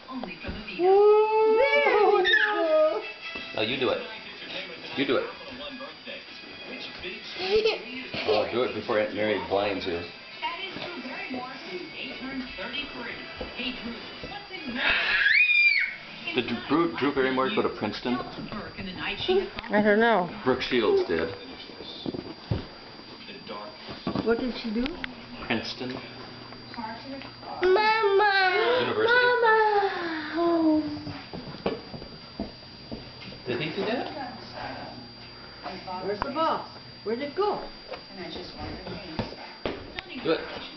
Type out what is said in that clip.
only from Avito. Oh, you do it. You do it. Oh, do it before Aunt Mary blinds you. That is Drew Barrymore, who today turns 33. Hey, Drew, what's in Did Drew Barrymore go to Princeton? I don't know. Brooke Shields did. What did she do? Princeton Mama! University. Mama! Did he do that? Where's the ball? Where'd it go? Do it.